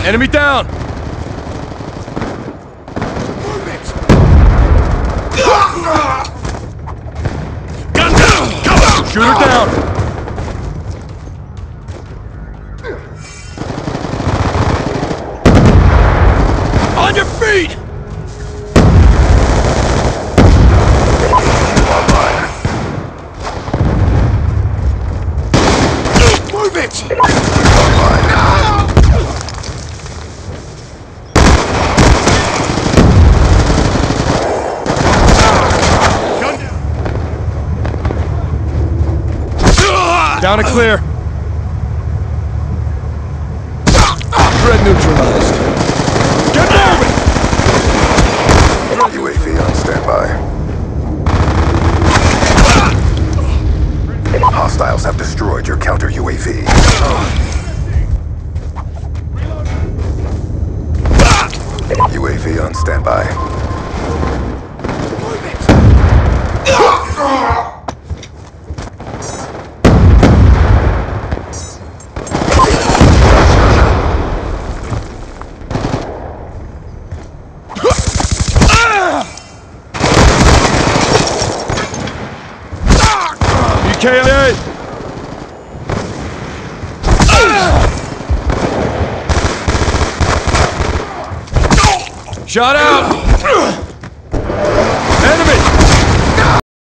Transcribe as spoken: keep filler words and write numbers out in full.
Enemy down! Gun down! Cover! Shoot her down! On your feet! Move it! Down and clear. Threat neutralized. Get moving! U A V on standby. Hostiles have destroyed your counter U A V. U A V on standby. K I A! Shot out! Enemy!